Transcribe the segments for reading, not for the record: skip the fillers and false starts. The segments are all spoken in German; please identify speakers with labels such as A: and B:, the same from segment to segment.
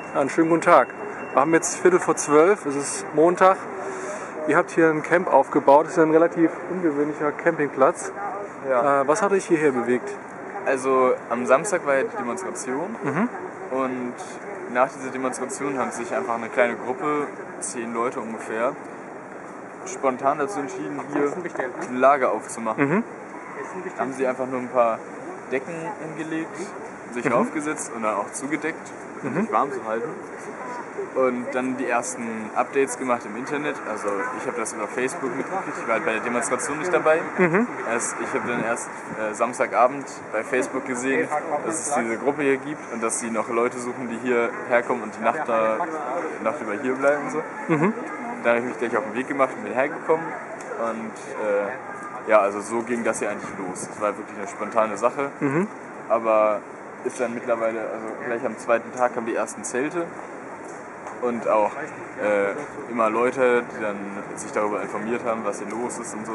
A: Einen schönen guten Tag. Wir haben jetzt 11:45, es ist Montag. Ihr habt hier ein Camp aufgebaut. Das ist ein relativ ungewöhnlicher Campingplatz.
B: Ja.
A: Was hat euch hierher bewegt?
B: Also am Samstag war ja die Demonstration und nach dieser Demonstration haben sich einfach eine kleine Gruppe, 10 Leute ungefähr, spontan dazu entschieden, hier ein Lager aufzumachen. Haben sie einfach nur ein paar Decken hingelegt, sich raufgesetzt und dann auch zugedeckt, um sich warm zu halten. Und dann die ersten Updates gemacht im Internet. Also ich habe das über Facebook mitgekriegt, ich war halt bei der Demonstration nicht dabei. Ich habe dann erst Samstagabend bei Facebook gesehen, dass es diese Gruppe hier gibt und dass sie noch Leute suchen, die hier herkommen und die Nacht über hier bleiben und so. Dann habe ich mich gleich auf den Weg gemacht und bin hergekommen. Und also so ging das hier eigentlich los. Es war wirklich eine spontane Sache. Aber ist dann mittlerweile, also gleich am zweiten Tag kamen die ersten Zelte. Und auch immer Leute, die dann sich darüber informiert haben, was hier los ist und so.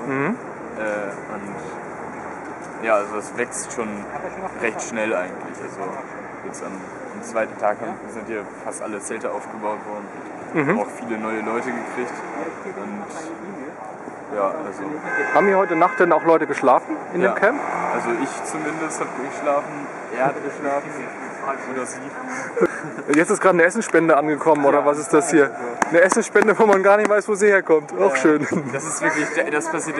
B: Also es wächst schon recht schnell eigentlich. Also jetzt am zweiten Tag sind hier fast alle Zelte aufgebaut worden. Haben auch viele neue Leute gekriegt. Und
A: Haben hier heute Nacht denn auch Leute geschlafen in dem Camp?
B: Also ich zumindest habe geschlafen, er hat geschlafen. Oder sie.
A: Jetzt ist gerade eine Essensspende angekommen, oder was ist das hier? Eine Essensspende, wo man gar nicht weiß, wo sie herkommt. Auch schön.
B: Das ist wirklich, das passiert.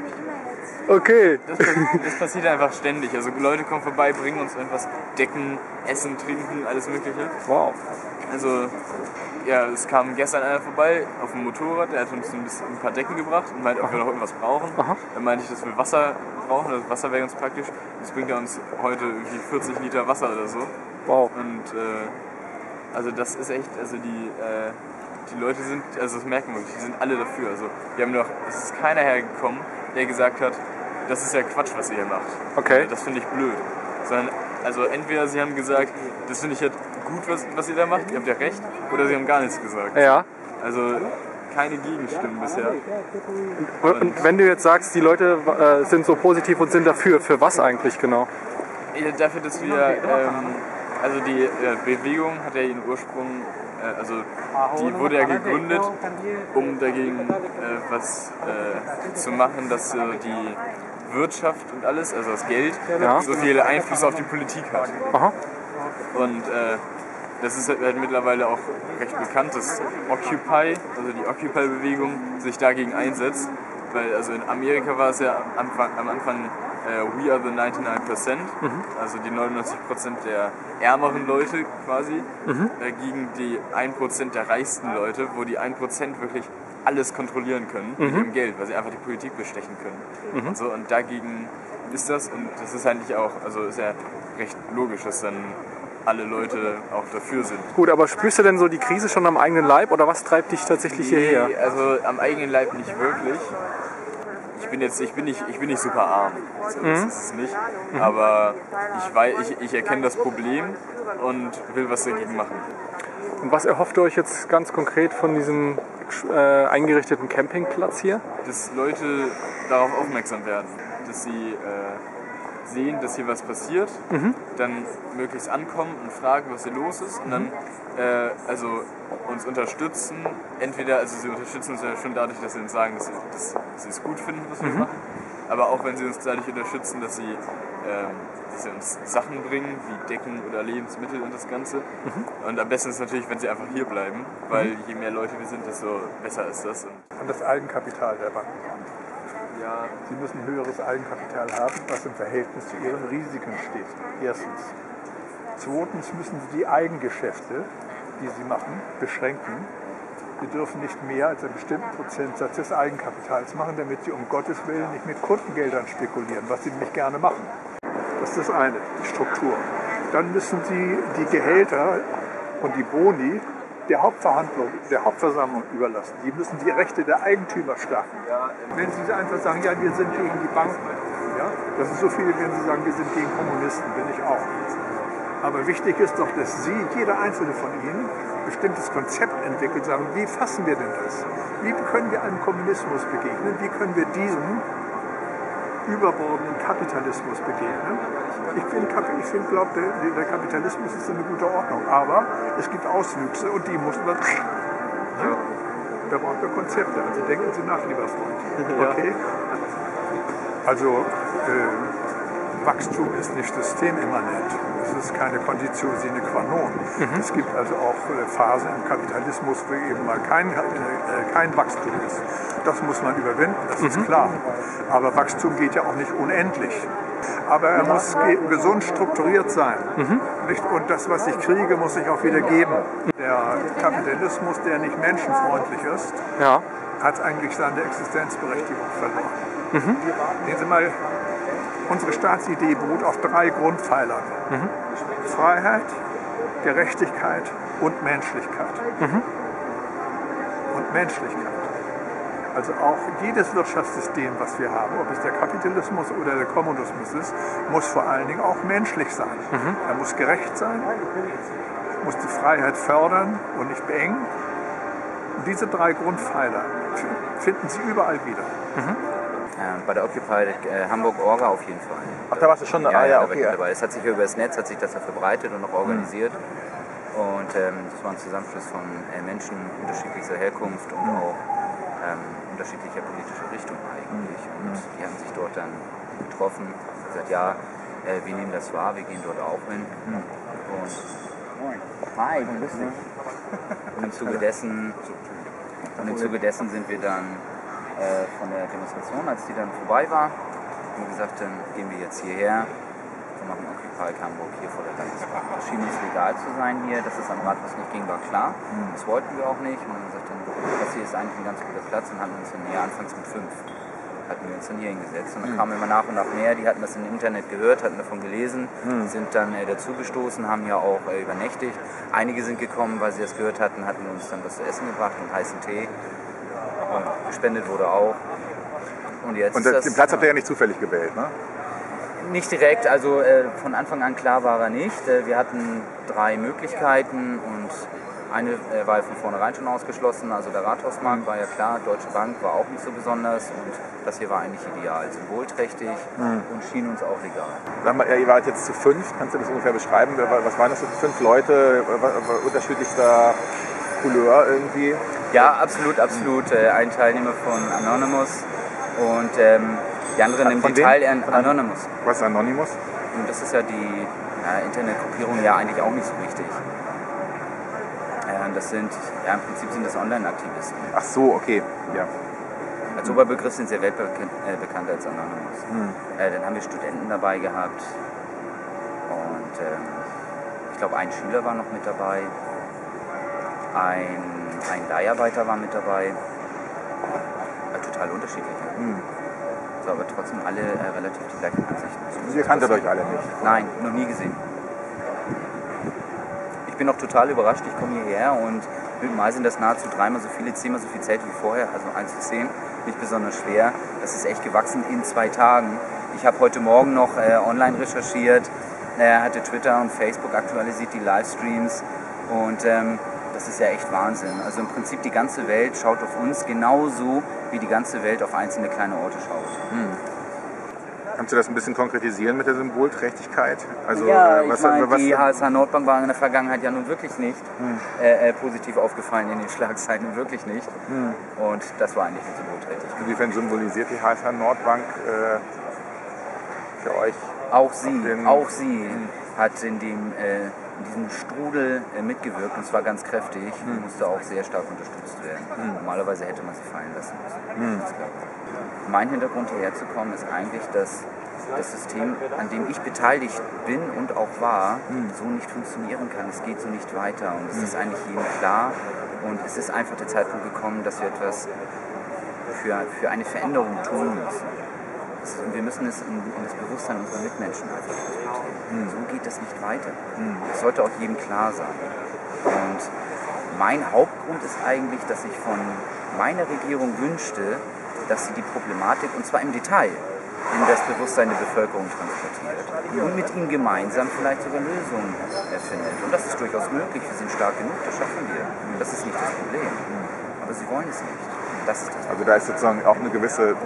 A: Okay.
B: Das passiert einfach ständig. Also Leute kommen vorbei, bringen uns irgendwas, Decken, Essen, Trinken, alles Mögliche.
A: Wow.
B: Also es kam gestern einer vorbei auf dem Motorrad, der hat uns ein paar Decken gebracht und meinte, ob wir noch irgendwas brauchen. Dann meinte ich, dass wir Wasser brauchen, das Wasser wäre ganz praktisch. Jetzt bringt er uns heute irgendwie 40 Liter Wasser oder so.
A: Wow.
B: Und also das ist echt, also die Leute sind, also das merken wir wirklich, die sind alle dafür. Also es ist keiner hergekommen, der gesagt hat, das ist ja Quatsch, was ihr hier macht.
A: Okay.
B: Das finde ich blöd. Sondern, also entweder sie haben gesagt, das finde ich halt gut, was ihr da macht, ihr habt ja recht, oder sie haben gar nichts gesagt.
A: Ja.
B: Also keine Gegenstimmen bisher.
A: Und wenn du jetzt sagst, die Leute sind so positiv und sind dafür, für was eigentlich genau?
B: Dafür, dass wir, also die Bewegung hat ja ihren Ursprung, die wurde ja gegründet, um dagegen was zu machen, dass die Wirtschaft und alles, also das Geld, so viel Einfluss auf die Politik hat. Und das ist halt mittlerweile auch recht bekannt, dass Occupy, also die Occupy-Bewegung, sich dagegen einsetzt. Weil also in Amerika war es ja am Anfang We are the 99%, also die 99% der ärmeren Leute quasi, gegen die 1% der reichsten Leute, wo die 1% wirklich alles kontrollieren können mit ihrem Geld, weil sie einfach die Politik bestechen können. Und so, und dagegen ist das, und das ist eigentlich auch, also ist ja recht logisch, dass dann alle Leute auch dafür sind.
A: Gut, aber spürst du denn so die Krise schon am eigenen Leib oder was treibt dich tatsächlich hierher?
B: Also am eigenen Leib nicht wirklich. Ich bin nicht super arm, also das ist es nicht. Aber ich erkenne das Problem und will was dagegen machen.
A: Und was erhofft ihr euch jetzt ganz konkret von diesem eingerichteten Campingplatz hier?
B: Dass Leute darauf aufmerksam werden, dass sie sehen, dass hier was passiert, dann möglichst ankommen und fragen, was hier los ist und dann uns unterstützen. Entweder, also sie unterstützen uns ja schon dadurch, dass sie uns sagen, dass sie es gut finden, was wir machen, aber auch wenn sie uns dadurch unterstützen, dass sie uns Sachen bringen, wie Decken oder Lebensmittel und das Ganze. Und am besten ist natürlich, wenn sie einfach hier bleiben, weil je mehr Leute wir sind, desto besser ist das.
C: Und das Eigenkapital der Banken.
B: Ja.
C: Sie müssen ein höheres Eigenkapital haben, was im Verhältnis zu ihren Risiken steht. Erstens. Zweitens müssen Sie die Eigengeschäfte, die Sie machen, beschränken. Sie dürfen nicht mehr als einen bestimmten Prozentsatz des Eigenkapitals machen, damit Sie um Gottes Willen nicht mit Kundengeldern spekulieren, was Sie nämlich gerne machen. Das ist das eine, die Struktur. Dann müssen Sie die Gehälter und die Boni der Hauptversammlung überlassen. Die müssen die Rechte der Eigentümer stärken. Wenn Sie einfach sagen, ja, wir sind gegen die Banken, ja, das sind so viele, wenn Sie sagen, wir sind gegen Kommunisten, bin ich auch. Aber wichtig ist doch, dass Sie, jeder einzelne von Ihnen, ein bestimmtes Konzept entwickelt, sagen, wie fassen wir denn das? Wie können wir einem Kommunismus begegnen? Wie können wir diesem überbordenden Kapitalismus begegnen. Ich glaube, der Kapitalismus ist eine gute Ordnung, aber es gibt Auswüchse und die muss man... Ja, da brauchen wir Konzepte, also denken Sie nach, lieber Freund. Okay? Also Wachstum ist nicht systemimmanent. Es ist keine Conditio sine qua non. Es gibt also auch Phasen im Kapitalismus, wo eben mal kein Wachstum ist. Das muss man überwinden, das ist klar. Aber Wachstum geht ja auch nicht unendlich. Aber er muss gesund strukturiert sein. Nicht? Und das, was ich kriege, muss ich auch wieder geben. Der Kapitalismus, der nicht menschenfreundlich ist, hat eigentlich seine Existenzberechtigung verloren. Sehen Sie mal, unsere Staatsidee beruht auf 3 Grundpfeilern. Freiheit, Gerechtigkeit und Menschlichkeit. Und Menschlichkeit. Also auch jedes Wirtschaftssystem, was wir haben, ob es der Kapitalismus oder der Kommunismus ist, muss vor allen Dingen auch menschlich sein. Er muss gerecht sein, muss die Freiheit fördern und nicht beengen. Und diese 3 Grundpfeiler finden Sie überall wieder.
D: Bei der Occupy Hamburg Orga auf jeden Fall.
E: Ach, da warst du schon?
D: Ja,
E: okay.
D: Da war ich dabei. Es hat sich über das Netz hat sich das verbreitet und auch organisiert. Und das war ein Zusammenschluss von Menschen unterschiedlicher Herkunft und auch unterschiedlicher politischer Richtung eigentlich. Und die haben sich dort dann getroffen und gesagt, ja, wir nehmen das wahr, wir gehen dort auch hin. Und hi, grüß dich. Und im Zuge dessen sind wir dann von der Demonstration, als die dann vorbei war, haben wir gesagt, dann gehen wir jetzt hierher und machen Occupy Hamburg hier vor der Landesbank. Das schien uns legal zu sein hier, dass es am Rathaus nicht ging, war klar. Das wollten wir auch nicht. Und dann haben wir gesagt, das hier ist eigentlich ein ganz guter Platz und haben uns dann hier anfangs mit 5 hatten wir uns dann hier hingesetzt. Und dann kamen immer nach und nach mehr, die hatten das im Internet gehört, hatten davon gelesen, sind dann dazugestoßen, haben hier auch übernächtigt. Einige sind gekommen, weil sie das gehört hatten, hatten uns dann was zu essen gebracht und heißen Tee. Und gespendet wurde auch. Und jetzt
E: und den Platz habt ihr ja nicht zufällig gewählt, ne?
D: Nicht direkt, also von Anfang an klar war er nicht. Wir hatten 3 Möglichkeiten und eine war von vornherein schon ausgeschlossen, also der Rathausmarkt war ja klar, Deutsche Bank war auch nicht so besonders und das hier war eigentlich ideal, symbolträchtig und schien uns auch legal.
E: Sag mal, ihr wart jetzt zu 5, kannst du das ungefähr beschreiben? Was waren das für 5 Leute, unterschiedlichster Couleur irgendwie?
D: Ja, absolut. Ein Teilnehmer von Anonymous und die anderen im Detail Anonymous.
E: Was ist Anonymous?
D: Und das ist ja die Internetgruppierung ja eigentlich auch nicht so richtig. Das sind, im Prinzip sind das Online-Aktivisten.
E: Ach so, okay, ja.
D: Als Oberbegriff sind sie weltbekannt als Anonymous. Dann haben wir Studenten dabei gehabt und ich glaube, ein Schüler war noch mit dabei, ein Leiharbeiter war mit dabei, total unterschiedlich. So, aber trotzdem alle relativ die gleichen Ansichten.
E: Ihr kanntet euch alle nicht?
D: Nein, noch nie gesehen. Ich bin auch total überrascht, ich komme hierher und mit Mal sind das nahezu 3-mal so viele, 10-mal so viel Zelte wie vorher, also 1 zu 10, nicht besonders schwer. Das ist echt gewachsen in 2 Tagen. Ich habe heute Morgen noch online recherchiert, hatte Twitter und Facebook aktualisiert, die Livestreams und das ist ja echt Wahnsinn. Also im Prinzip die ganze Welt schaut auf uns genauso, wie die ganze Welt auf einzelne kleine Orte schaut.
E: Kannst du das ein bisschen konkretisieren mit der Symbolträchtigkeit? Also,
D: ja, ich meine, die HSH Nordbank war in der Vergangenheit ja nun wirklich nicht positiv aufgefallen in den Schlagzeilen, wirklich nicht. Und das war eigentlich eine Symbolträchtigkeit.
E: Inwiefern symbolisiert die HSH Nordbank für euch?
D: Auch sie hat in diesem Strudel mitgewirkt und zwar ganz kräftig und musste auch sehr stark unterstützt werden. Normalerweise hätte man sie fallen lassen müssen. Mein Hintergrund hierher zu kommen ist eigentlich, dass das System, an dem ich beteiligt bin und auch war, so nicht funktionieren kann. Es geht so nicht weiter und es ist eigentlich jedem klar und es ist einfach der Zeitpunkt gekommen, dass wir etwas für eine Veränderung tun müssen. Und wir müssen es in das Bewusstsein unserer Mitmenschen einfach transportieren. So geht das nicht weiter. Das sollte auch jedem klar sein. Und mein Hauptgrund ist eigentlich, dass ich von meiner Regierung wünschte, dass sie die Problematik, und zwar im Detail, in das Bewusstsein der Bevölkerung transportiert und mit ihm gemeinsam vielleicht sogar Lösungen erfindet. Und das ist durchaus möglich, wir sind stark genug, das schaffen wir. Das ist nicht das Problem. Aber sie wollen es nicht. Das ist das Problem.
E: Also da ist sozusagen auch eine gewisse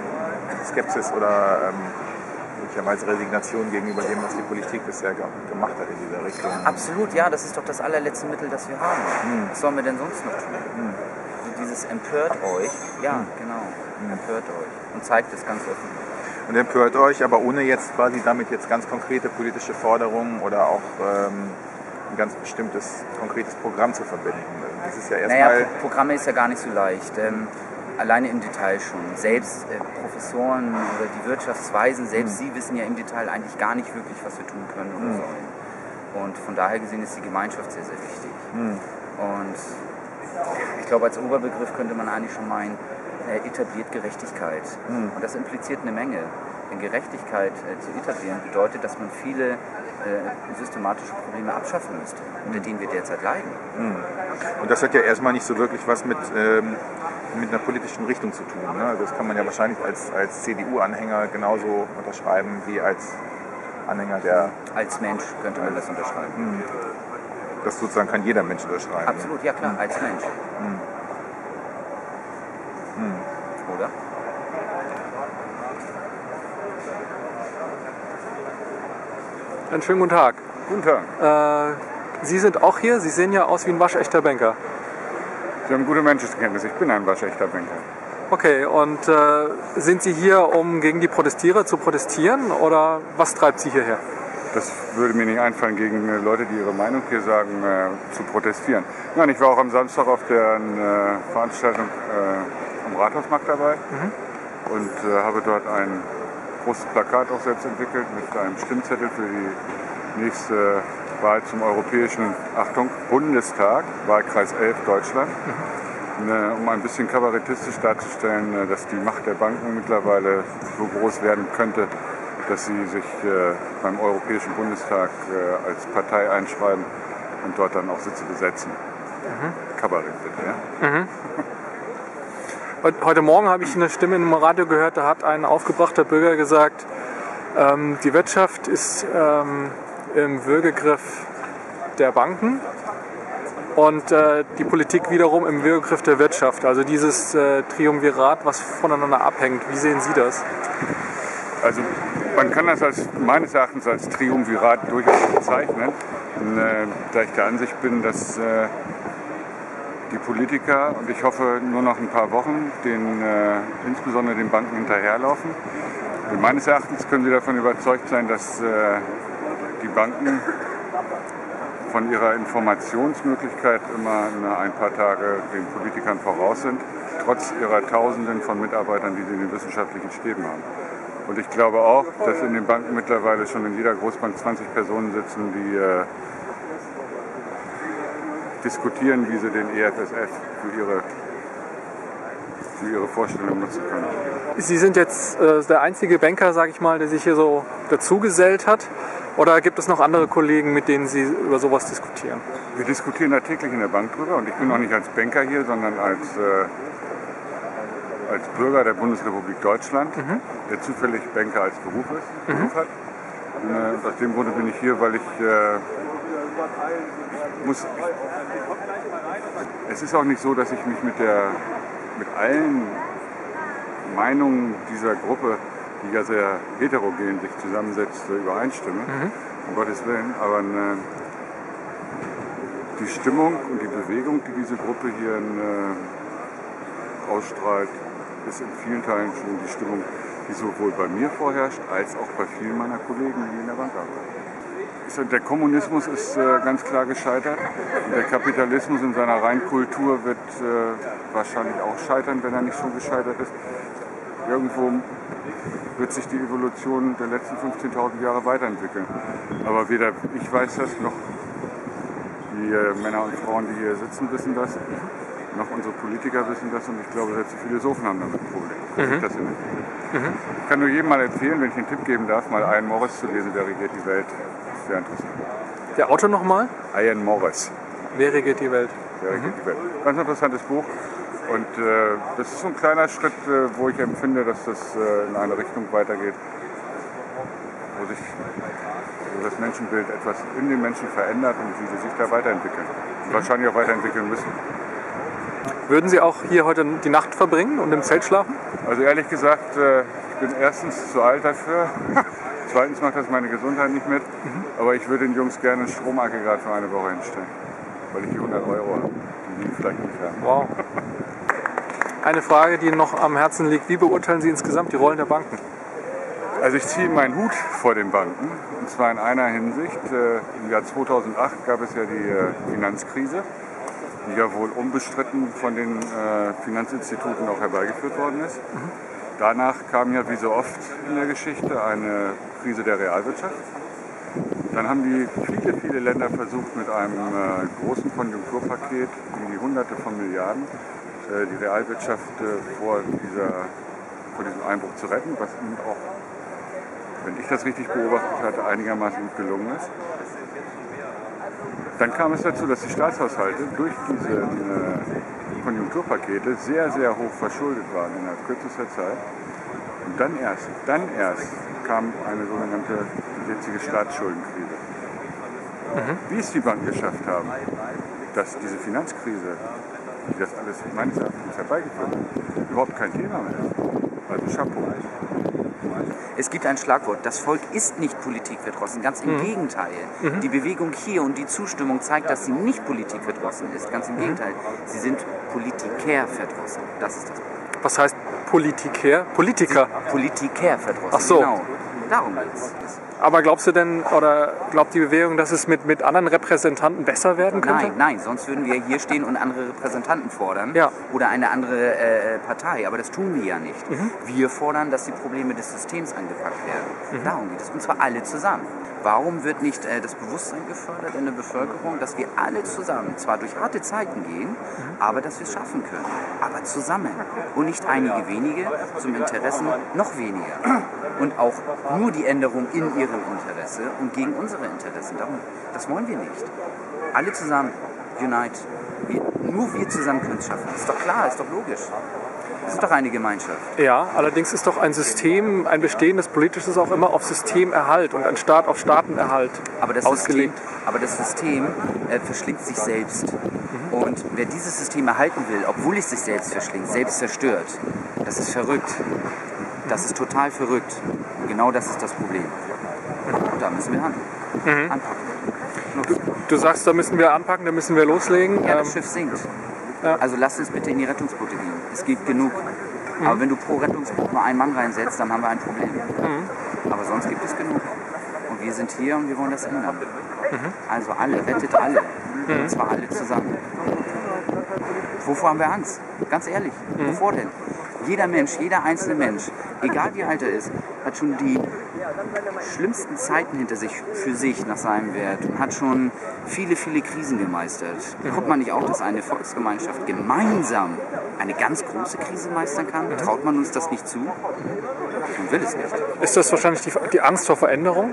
E: Skepsis oder möglicherweise Resignation gegenüber dem, was die Politik bisher gemacht hat in dieser Richtung.
D: Absolut, ja, das ist doch das allerletzte Mittel, das wir haben. Was sollen wir denn sonst noch tun? Also dieses empört euch, ja, genau, empört euch und zeigt es ganz offen.
E: Und empört euch, aber ohne jetzt quasi damit jetzt ganz konkrete politische Forderungen oder auch ein ganz bestimmtes, konkretes Programm zu verbinden. Das ist ja erstmal.
D: Programme ist ja gar nicht so leicht. Alleine im Detail schon. Selbst Professoren oder die Wirtschaftsweisen, selbst sie wissen ja im Detail eigentlich gar nicht wirklich, was wir tun können oder sollen. Und von daher gesehen ist die Gemeinschaft sehr, sehr wichtig. Und ich glaube, als Oberbegriff könnte man eigentlich schon meinen, etabliert Gerechtigkeit. Und das impliziert eine Menge. Denn Gerechtigkeit zu etablieren bedeutet, dass man viele systematische Probleme abschaffen müsste, unter denen wir derzeit leiden.
E: Und das hat ja erstmal nicht so wirklich was mit einer politischen Richtung zu tun. Ne? Also das kann man ja wahrscheinlich als CDU-Anhänger genauso unterschreiben wie als Anhänger der...
D: Als Mensch könnte man das unterschreiben.
E: Das sozusagen kann jeder Mensch unterschreiben.
D: Absolut, ja klar, als Mensch. Oder?
A: Einen schönen guten Tag.
F: Guten Tag.
A: Sie sind auch hier. Sie sehen ja aus wie ein waschechter Banker.
F: Sie haben gute Menschenkenntnis. Ich bin ein waschechter Banker.
A: Okay, und sind Sie hier, um gegen die Protestierer zu protestieren oder was treibt Sie hierher?
F: Das würde mir nicht einfallen, gegen Leute, die ihre Meinung hier sagen, zu protestieren. Nein, ich war auch am Samstag auf der Veranstaltung am Rathausmarkt dabei und habe dort ein großes Plakat auch selbst entwickelt mit einem Stimmzettel für die nächste Wahl zum Europäischen, Achtung, Bundestag, Wahlkreis 11 Deutschland, um ein bisschen kabarettistisch darzustellen, dass die Macht der Banken mittlerweile so groß werden könnte, dass sie sich beim Europäischen Bundestag als Partei einschreiben und dort dann auch Sitze besetzen. Kabarett bitte, ja?
A: Heute Morgen habe ich eine Stimme im Radio gehört, da hat ein aufgebrachter Bürger gesagt, die Wirtschaft ist im Würgegriff der Banken und die Politik wiederum im Würgegriff der Wirtschaft. Also dieses Triumvirat, was voneinander abhängt. Wie sehen Sie das?
F: Also man kann das meines Erachtens als Triumvirat durchaus bezeichnen, da ich der Ansicht bin, dass die Politiker, und ich hoffe nur noch ein paar Wochen, insbesondere den Banken hinterherlaufen. Und meines Erachtens können sie davon überzeugt sein, dass die Banken von ihrer Informationsmöglichkeit immer ein paar Tage den Politikern voraus sind, trotz ihrer Tausenden von Mitarbeitern, die sie in den wissenschaftlichen Stäben haben. Und ich glaube auch, dass in den Banken mittlerweile schon in jeder Großbank 20 Personen sitzen, die diskutieren, wie sie den EFSF für ihre Vorstellung nutzen können.
A: Sie sind jetzt der einzige Banker, sage ich mal, der sich hier so dazugesellt hat. Oder gibt es noch andere Kollegen, mit denen Sie über sowas diskutieren?
F: Wir diskutieren da täglich in der Bank drüber und ich bin auch nicht als Banker hier, sondern als Bürger der Bundesrepublik Deutschland, der zufällig Banker als Beruf hat. Und aus dem Grunde bin ich hier, weil es ist auch nicht so, dass ich mich mit allen Meinungen dieser Gruppe, die ja sehr heterogen sich zusammensetzt, übereinstimme, um Gottes Willen, aber die Stimmung und die Bewegung, die diese Gruppe hier ausstrahlt, ist in vielen Teilen schon die Stimmung, die sowohl bei mir vorherrscht, als auch bei vielen meiner Kollegen, die in der Bank arbeiten. Der Kommunismus ist ganz klar gescheitert. Und der Kapitalismus in seiner Reinkultur wird wahrscheinlich auch scheitern, wenn er nicht schon gescheitert ist. Irgendwo wird sich die Evolution der letzten 15.000 Jahre weiterentwickeln. Aber weder ich weiß das, noch die Männer und Frauen, die hier sitzen, wissen das. Noch unsere Politiker wissen das und ich glaube, selbst die Philosophen haben damit ein Problem. Ich kann nur jedem mal empfehlen, wenn ich einen Tipp geben darf, mal Ian Morris zu lesen, Wer regiert die Welt. Sehr interessant.
A: Der Autor nochmal?
F: Ian Morris.
A: Wer regiert die Welt?
F: Wer regiert die Welt. Ganz interessantes Buch. Und das ist so ein kleiner Schritt, wo ich empfinde, dass das in eine Richtung weitergeht, wo das Menschenbild etwas in den Menschen verändert und wie sie sich da weiterentwickeln. Und wahrscheinlich auch weiterentwickeln müssen.
A: Würden Sie auch hier heute die Nacht verbringen und im Zelt schlafen?
F: Also ehrlich gesagt, ich bin erstens zu alt dafür. Zweitens macht das meine Gesundheit nicht mit. Aber ich würde den Jungs gerne ein Stromaggregat für eine Woche hinstellen. Weil ich die 100 € habe, die die vielleicht nicht haben.
A: Wow. Eine Frage, die noch am Herzen liegt. Wie beurteilen Sie insgesamt die Rollen der Banken?
F: Also ich ziehe meinen Hut vor den Banken. Und zwar in einer Hinsicht. Im Jahr 2008 gab es ja die Finanzkrise, die ja wohl unbestritten von den Finanzinstituten auch herbeigeführt worden ist. Danach kam ja wie so oft in der Geschichte eine Krise der Realwirtschaft. Dann haben viele Länder versucht, mit einem großen Konjunkturpaket in die Hunderte von Milliarden die Realwirtschaft vor diesem Einbruch zu retten, was ihnen auch, wenn ich das richtig beobachtet hatte, einigermaßen gut gelungen ist. Dann kam es dazu, dass die Staatshaushalte durch diese Konjunkturpakete sehr, sehr hoch verschuldet waren innerhalb kürzester Zeit. Und dann erst kam eine sogenannte jetzige Staatsschuldenkrise. Wie es die Banken geschafft haben, dass diese Finanzkrise, die das alles meines Erachtens herbeigeführt hat, überhaupt kein Thema mehr ist. Also Chapeau.
D: Es gibt ein Schlagwort, das Volk ist nicht politikverdrossen, ganz im Gegenteil. Die Bewegung hier und die Zustimmung zeigt, dass sie nicht politikverdrossen ist, ganz im Gegenteil. Sie sind politikverdrossen, das ist das Problem.
A: Was heißt Politiker?
D: Politikverdrossen,
A: Ach so.
D: Genau. Darum geht's.
A: Aber glaubst du denn, oder glaubt die Bewegung, dass es mit anderen Repräsentanten besser werden könnte?
D: Nein, sonst würden wir hier stehen und andere Repräsentanten fordern
A: Ja.
D: oder eine andere Partei, aber das tun wir ja nicht. Wir fordern, dass die Probleme des Systems angepackt werden. Darum geht es, und zwar alle zusammen. Warum wird nicht das Bewusstsein gefördert in der Bevölkerung, dass wir alle zusammen, zwar durch harte Zeiten gehen, aber dass wir es schaffen können, aber zusammen und nicht einige wenige zum Interessen noch weniger. Und auch nur die Änderung in ihrem Interesse und gegen unsere Interessen. Darum, das wollen wir nicht. Alle zusammen, unite. Nur wir zusammen können es schaffen. Ist doch klar, ist doch logisch. Das ist doch eine Gemeinschaft.
A: Ja, allerdings ist doch ein System, ein bestehendes politisches auch immer auf Systemerhalt und ein Staat auf Staatenerhalt ausgelegt.
D: Aber das System verschlingt sich selbst. Und wer dieses System erhalten will, obwohl es sich selbst verschlingt, selbst zerstört, das ist verrückt. Das ist total verrückt. Und genau das ist das Problem. Und da müssen wir anpacken.
A: Du sagst, da müssen wir anpacken, da müssen wir loslegen.
D: Ja, das Schiff sinkt.
A: Ja.
D: Also lasst uns bitte in die Rettungsboote gehen. Es geht genug. Aber wenn du pro Rettungsboot nur einen Mann reinsetzt, dann haben wir ein Problem. Aber sonst gibt es genug. Und wir sind hier und wir wollen das ändern. Also alle, rettet alle. Und zwar alle zusammen. Wovor haben wir Angst? Ganz ehrlich, wovor denn? Jeder Mensch, jeder einzelne Mensch, egal wie alt er ist, hat schon die schlimmsten Zeiten hinter sich für sich nach seinem Wert und hat schon viele Krisen gemeistert. Guckt man nicht auch, dass eine Volksgemeinschaft gemeinsam eine ganz große Krise meistern kann? Traut man uns das nicht zu? Man will es nicht.
A: Ist das wahrscheinlich die Angst vor Veränderung?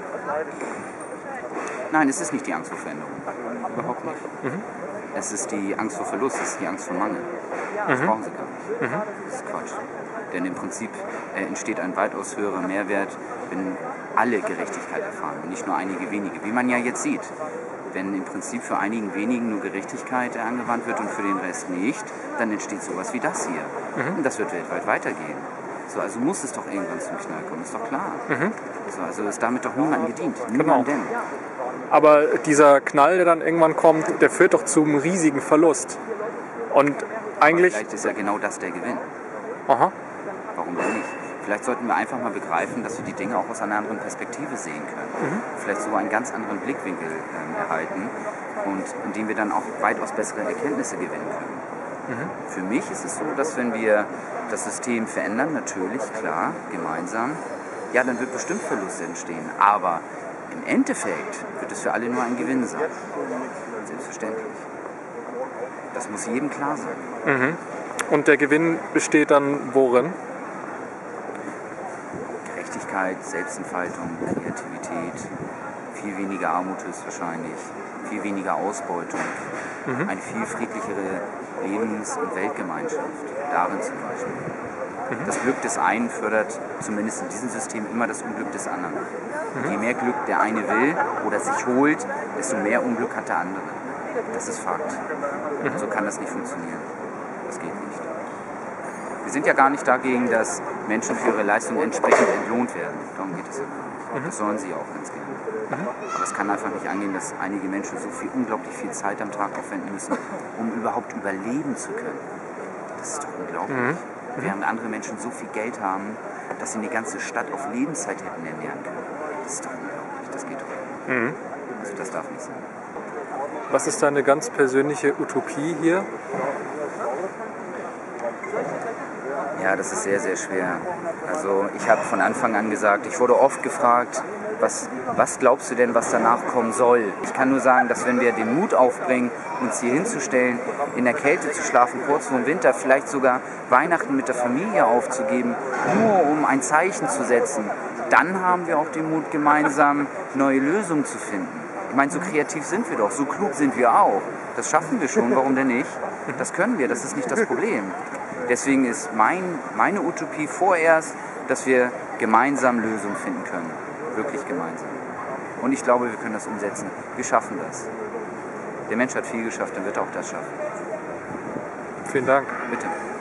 D: Nein, es ist nicht die Angst vor Veränderung. Überhaupt nicht. Es ist die Angst vor Verlust, es ist die Angst vor Mangel. Das brauchen sie gar nicht. Das ist Quatsch. Denn im Prinzip entsteht ein weitaus höherer Mehrwert, wenn alle Gerechtigkeit erfahren und nicht nur einige wenige. Wie man ja jetzt sieht. Wenn im Prinzip für einigen wenigen nur Gerechtigkeit angewandt wird und für den Rest nicht, dann entsteht sowas wie das hier. Und das wird weltweit weitergehen. So, also muss es doch irgendwann zum Knall kommen, ist doch klar. So, also ist damit doch niemandem gedient. Niemandem.
A: Aber dieser Knall, der dann irgendwann kommt, der führt doch zum riesigen Verlust. Und eigentlich...
D: Vielleicht ist ja genau das der Gewinn.
A: Aha.
D: Warum denn nicht? Vielleicht sollten wir einfach mal begreifen, dass wir die Dinge auch aus einer anderen Perspektive sehen können. Vielleicht so einen ganz anderen Blickwinkel erhalten und indem wir dann auch weitaus bessere Erkenntnisse gewinnen können. Für mich ist es so, dass wenn wir das System verändern, natürlich, klar, gemeinsam, ja, dann wird bestimmt Verlust entstehen. Aber im Endeffekt wird es für alle nur ein Gewinn sein. Selbstverständlich. Das muss jedem klar sein.
A: Und der Gewinn besteht dann worin?
D: Gerechtigkeit, Selbstentfaltung, Kreativität, viel weniger Armut höchstwahrscheinlich, viel weniger Ausbeutung, eine viel friedlichere Lebens- und Weltgemeinschaft. Darin zum Beispiel. Das Glück des einen fördert zumindest in diesem System immer das Unglück des anderen. Je mehr Glück der eine will oder sich holt, desto mehr Unglück hat der andere. Das ist Fakt. So kann das nicht funktionieren. Das geht nicht. Wir sind ja gar nicht dagegen, dass Menschen für ihre Leistung entsprechend entlohnt werden. Darum geht es ja gar nicht. Das sollen sie auch ganz gerne. Aber es kann einfach nicht angehen, dass einige Menschen so unglaublich viel Zeit am Tag aufwenden müssen, um überhaupt überleben zu können. Das ist doch unglaublich. Während andere Menschen so viel Geld haben, dass sie eine ganze Stadt auf Lebenszeit hätten ernähren können. Das ist doch unglaublich. Das geht doch nicht. Also das darf nicht sein.
A: Was ist deine ganz persönliche Utopie hier?
D: Ja, das ist sehr, sehr schwer. Also ich habe von Anfang an gesagt, ich wurde oft gefragt, was glaubst du denn, was danach kommen soll? Ich kann nur sagen, dass wenn wir den Mut aufbringen, uns hier hinzustellen, in der Kälte zu schlafen, kurz vor dem Winter, vielleicht sogar Weihnachten mit der Familie aufzugeben, nur um ein Zeichen zu setzen, dann haben wir auch den Mut, gemeinsam neue Lösungen zu finden. Ich meine, so kreativ sind wir doch, so klug sind wir auch. Das schaffen wir schon, warum denn nicht? Das können wir, das ist nicht das Problem. Deswegen ist meine Utopie vorerst, dass wir gemeinsam Lösungen finden können. Wirklich gemeinsam. Und ich glaube, wir können das umsetzen. Wir schaffen das. Der Mensch hat viel geschafft, dann wird er auch das schaffen.
A: Vielen Dank.
D: Bitte.